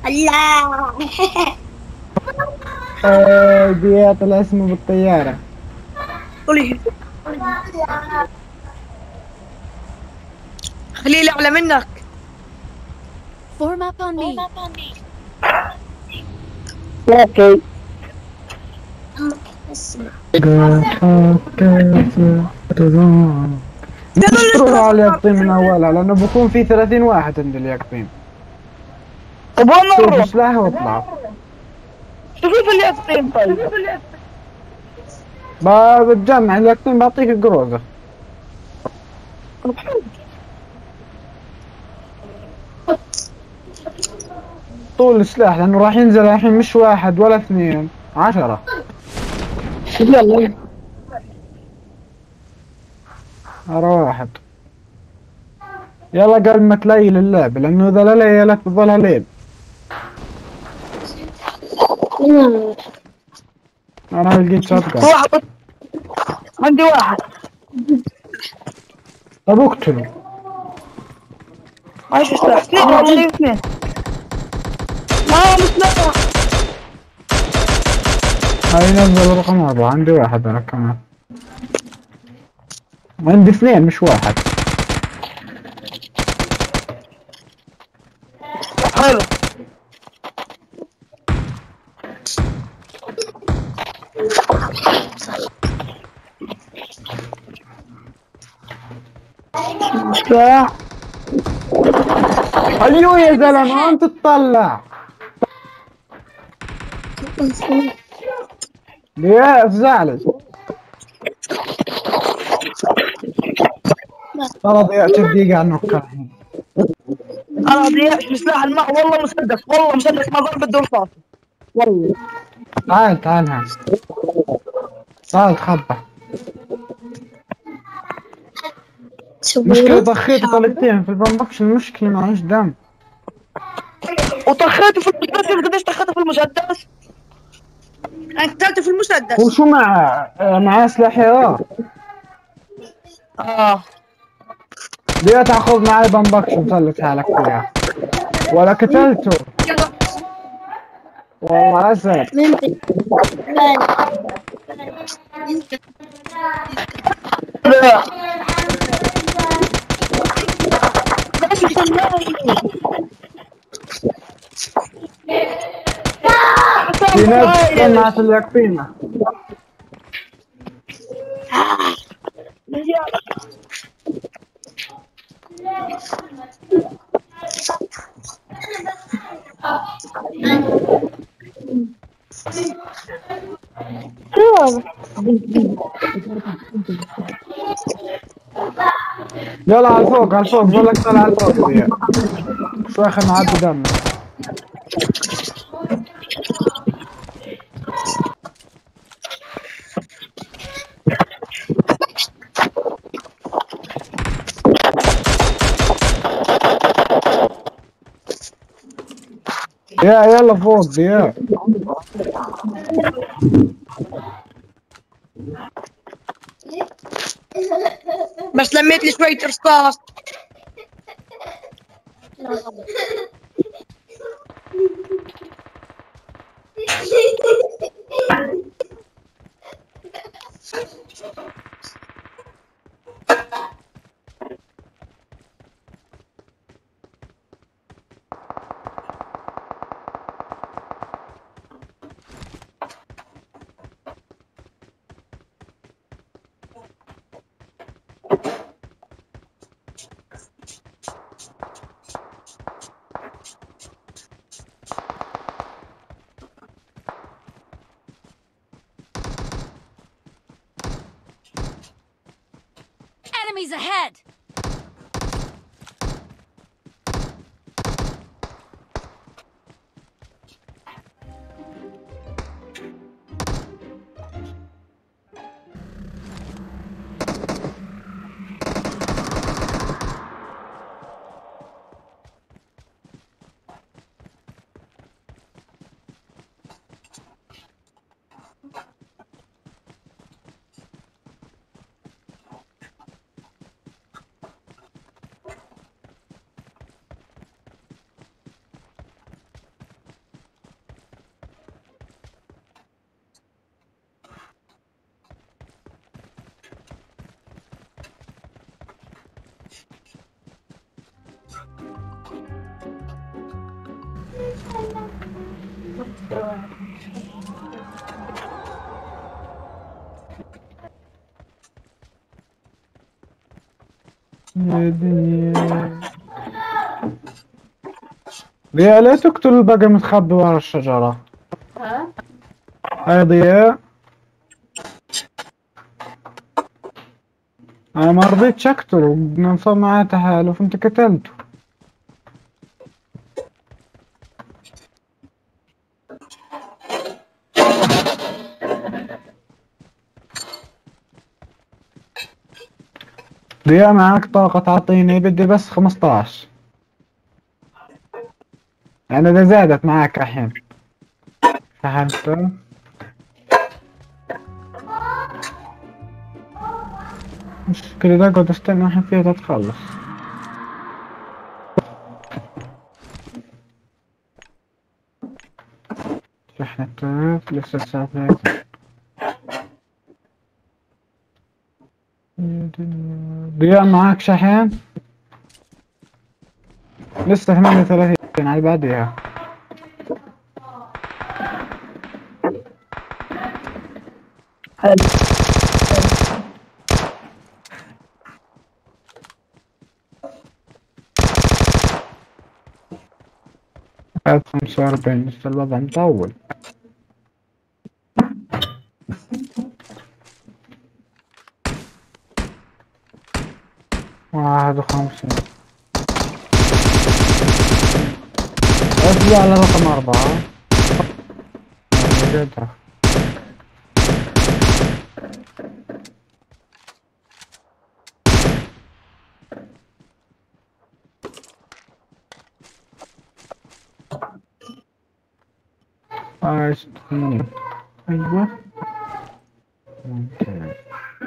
الله. بيا طلع اسمه بالطيارة. قولي خليه أعلى منك. Form up on me. اوكي. تروحوا على اليقطين من اولها لانه بكون في 30 واحد عند اليقطين. طب وين شوف نروح؟ سلاح واطلع. شوفي في اليقطين طيب. بتجمع اليقطين بعطيك قروزة. طول السلاح لانه راح ينزل الحين مش واحد ولا اثنين، 10. يلا أرى واحد. يلا قبل ما تليل اللعب لأنه إذا لا ليلت بتظلها ليل. أنا لقيت شوت. واحد عندي واحد. طب اقتله. عايش سلاح اثنين والله اثنين. ما سلاح. هاي نزل رقم 4. عندي واحد أنا كمان. عندي اثنين مش واحد. حلو. سلاح. اليو يا زلمة أنت تطلع. يا زعلت. ترى ضيعت دقيقة على النقاط. انا ضيعت بسلاح الماء والله مسدس، والله مسدس ما ضرب بده رصاص. والله. تعال هان. تعال تخبى. مشكلة ضخيت طلقتين في البمبكش، المشكلة معيش دم. وطخيته في المسدس. قديش طخيته في المسدس؟ أنا قتلته في المسدس. وشو معاه سلاح يار. ليه تاخذ معي بمبكش ومثلث حالك فيها ولا قتلته؟ والله اسد. في ناس جمعت اليقطينة. يلا على الفوق على الفوق، بقول لك طلع على الفوق يا شو اخر معدي دم. يلا فوق يا بس لميت لي شوية رصاص. Enemies ahead! يا دنيا ضياء، لا تقتل البقى متخبي ورا الشجرة. هاي ضياء، انا ما رضيتش اقتله، بدنا نصير معاه تحالف، انت قتلته. ضياء معك طاقة تعطيني؟ بدي بس 15، يعني اذا زادت معك الحين. فهمت؟ مشكلة ده اقعد استنى الحين فيها تتخلص. شحن التلف لسه الساعة 3. ضياء معك شحن؟ لسه 38 على بعديها. حلو. 45 لسه الوضع مطول. 51. اطلع على رقم 4. وجدها. عايز تخيل. ايوه ممتاز.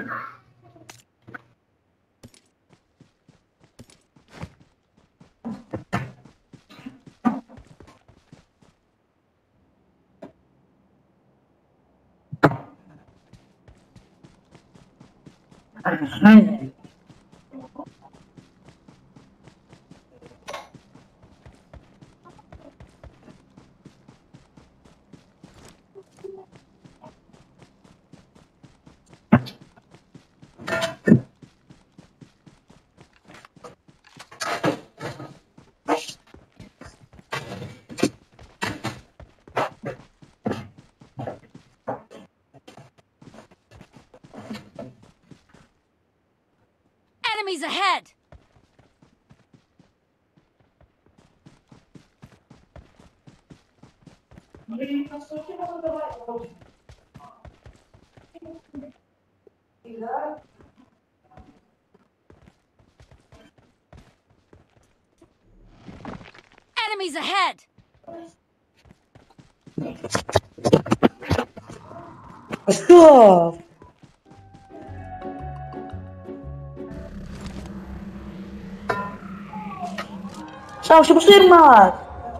Enemies ahead! Enemies ahead! ستوب. شو بصير معك؟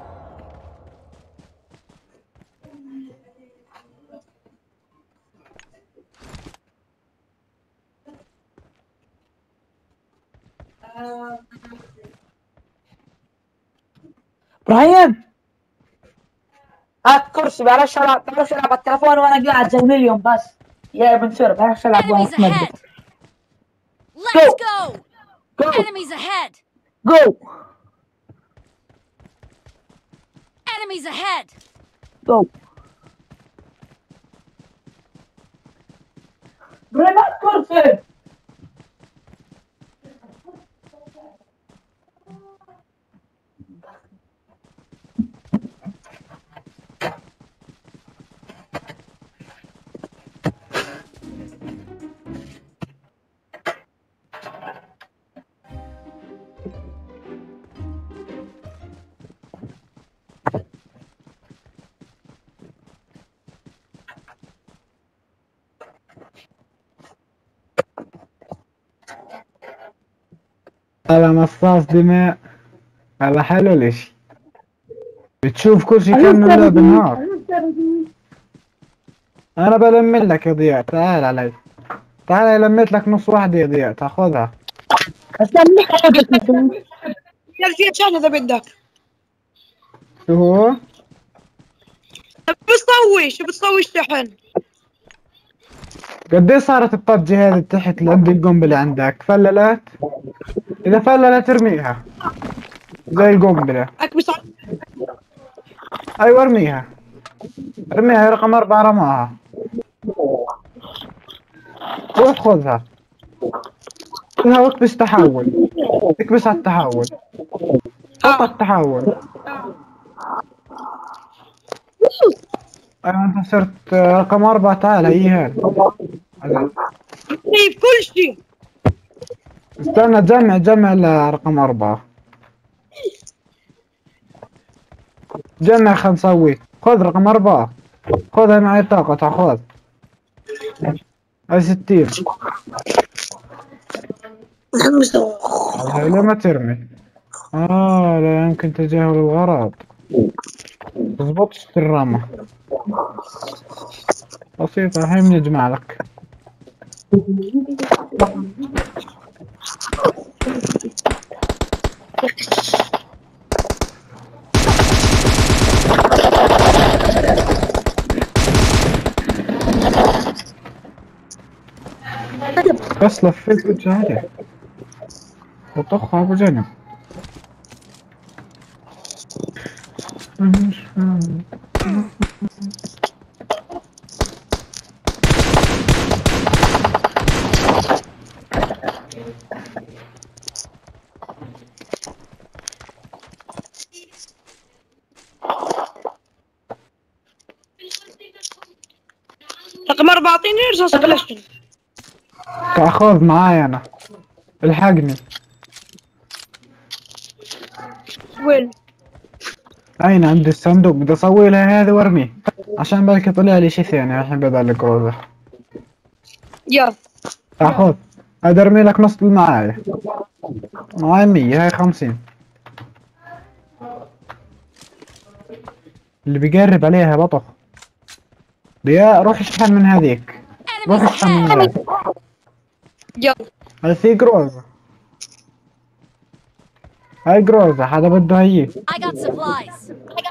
ابراهيم هات كرسي، بلاش العب على التلفون وانا قاعد زي مليون بس. يا ابن سر بلاش العب وانا Enemies في مدرسة. ahead! Let's go! جو Enemies ahead! جو Enemies ahead! جو. ابراهيم هات كرسي. هذا مصاص دماء، هذا حلو الاشي. بتشوف كل شي كأنه لعب نهار. انا بلم لك يا ضياء، تعال علي، تعال لميت لك نص واحدة يا ضياء، تاخذها. في شحن اذا بدك. شو هو؟ شو بتسوي الشحن؟ قد ايه صارت الببجي هذه تحت اللي عند القنبلة عندك؟ فللت؟ إذا فللت ارميها زي القنبلة. اكبس أيوة ارميها. ارميها رقم 4 رماها. روح خذها. خذها واكبس تحول. اكبس على التحول. حط التحول. أيوة أنت صرت رقم 4. تعال هي في كل شيء. استنى جمع لرقم 4. جمع خل نسوي. خذ رقم 4. خذها معي طاقة. تاخذ هاي 60. هاي لما ترمي. لا يمكن تجاهل الغرض. تضبطش الرمى. بسيطة هاي بنجمع لك. بس لفيت وجهي وطخها بجنب. رقم 4 اعطيني رصاص بلاستيك. تاخذ معاي انا. الحقني. وين؟ اين عندي الصندوق. بدي اسوي لها هذا وارميه عشان بالك طلع لي شي ثاني الحين بدل الكروزة. يلا تاخذ. هذا ارمي لك نص معايا. معاي 100. هاي 50. اللي بيقرب عليها بطخ. ضياء روح اشحن من هذيك. روح اشحن من هذيك. يلا هاي في جروزة. هاي جروزة. حدا بده هي. I got supplies.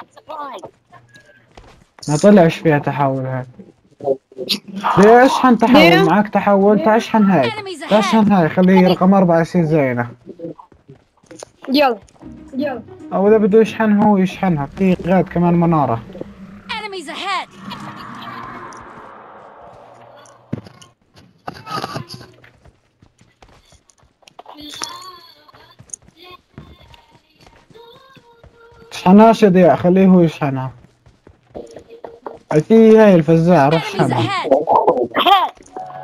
ما طلعش فيها تحول هاي. ضياء اشحن تحول. معك تحول. تعال اشحن هاي. تعال اشحن هاي. خليه رقم 4 يصير زينا. يلا او اذا بده يشحن هو يشحنها. في غاد كمان منارة. Enemies ahead. تشحنهاش يا ضياء. خليه هو يشحنها. في هاي الفزاعة. روح Enemies اشحنها. ahead.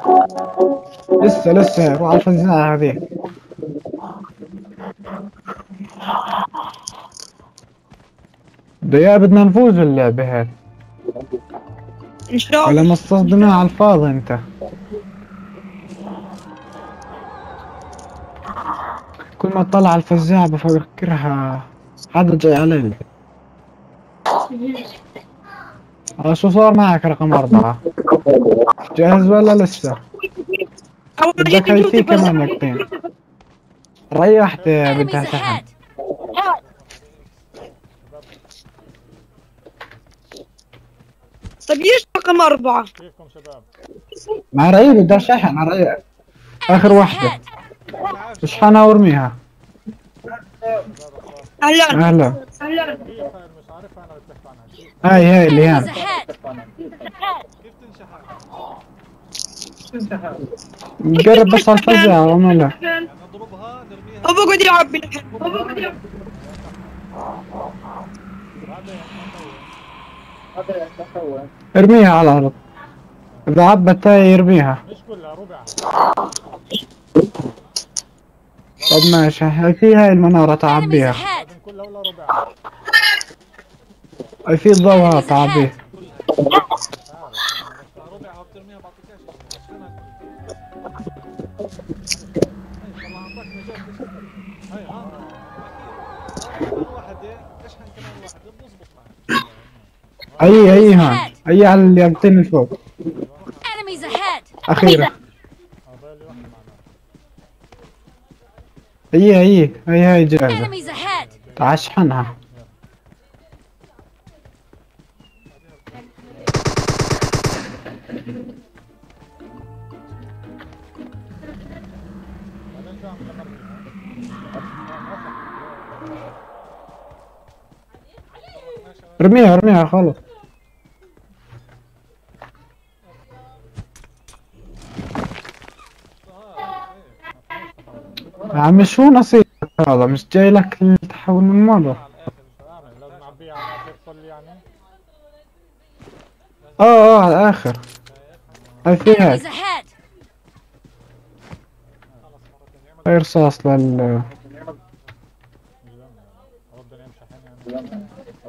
لسه روح على الفزاعة هذه. ضياء بدنا نفوز اللعبة هاي. ان شاء ولا الله. مصاص دماء على الفاضي انت. كل ما اطلع على الفزاعة بفكرها حدا جاي علي. شو صار معك رقم 4؟ جاهز ولا لسه؟ اول ما بدك جيت هاي نشوف في كمان نقطتين. ريحت بدها Enemies شحن. ahead. طيب ليش رقم 4؟ كيفكم شباب؟ مع رأيي بدها شحن. رأيي اخر Enemies واحدة. ahead. اشحنها وارميها. اهلا اهلا. كيف هاي مش عارفها انا بتحكي عنها كيف هاي اللي Enemies هان. ahead. تنشحن؟ قرب بس على الفزاعة واعملها. يعني نضربها نرميها هو بقعد يعبي. ارميها على الارض. اذا عبت هاي ارميها. مش كلها ربع. طب ماشي. في هاي المنارة Enemies تعبيها. ahead. لازم كلها ولا ربع؟ في الضوء Enemies تعبيه. ahead. ربع وبترميها بعطيكاش. هاي ها واحدة اشحن كمان واحدة بنظبط معك. هي هان. هي على اللي يعطيني الفوق. Enemies ahead. اخيرا. عبالي واحدة معنا. هي جاهزة. Enemies ahead. تعال اشحنها. ارميها ارميها خلص. يا عمي شو نصيبك هذا؟ مش جاي لك التحول من مرة. على الاخر شو اعمل؟ لازم اعبيه على الاخر كل يعني. اه على الاخر. هاي في Enemies هاي ahead! هاي رصاص لل مش ذنبي يعني. ربنا يمشي حين يعني.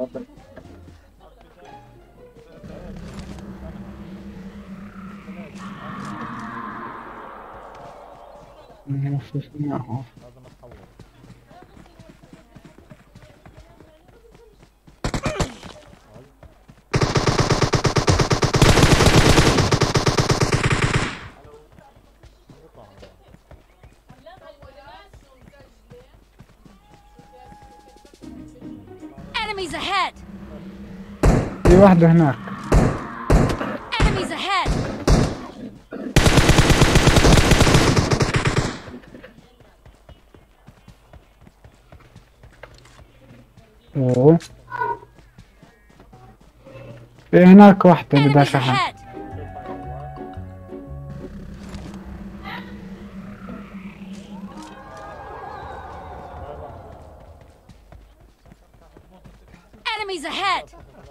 لازم اتحول. Enemies ahead! في واحدة هناك. Enemies ahead! اوه في هناك واحدة بدها Enemies شحن. ahead! Enemies ahead!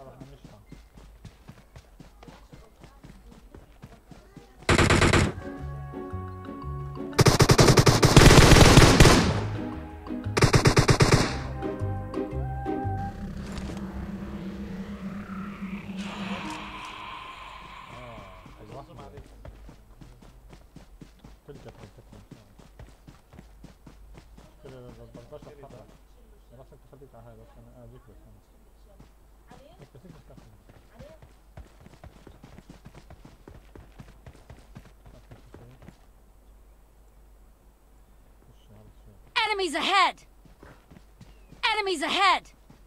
Enemies ahead! Enemies ahead!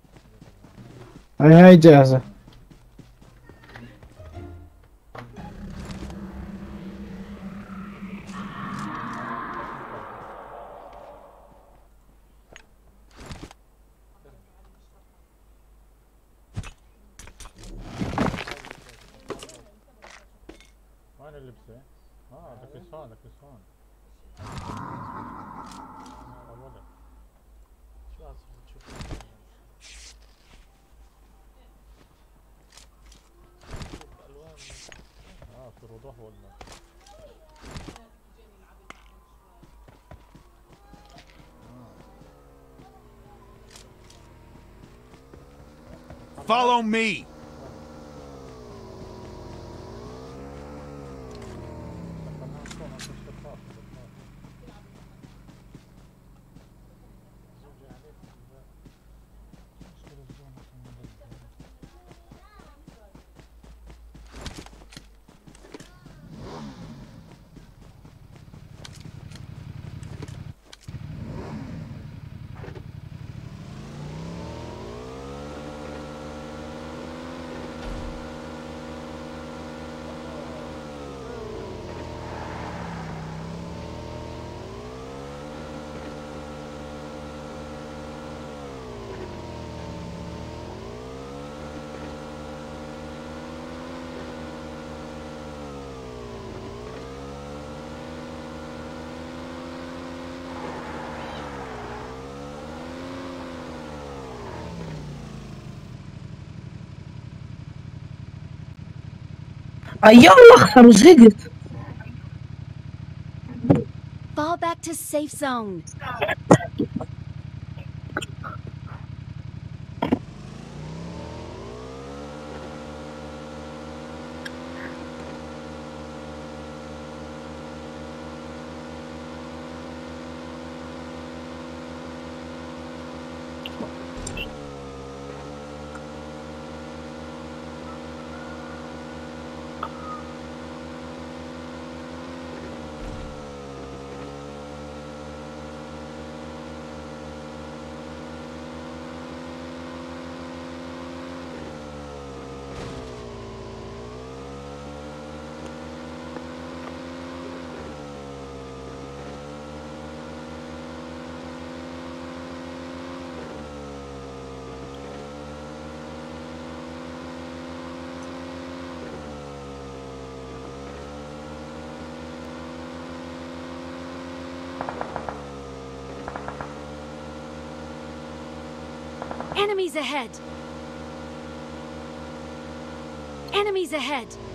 هاي جاهزة. وين اللبسة؟ ده كيسان ده كيسان. الوضع. شو لازم تشوف؟ الوان. في الوضوح ولا؟ Follow me. يلا اخسر وزهقت. Fall back to safe zone. Enemies ahead! Enemies ahead!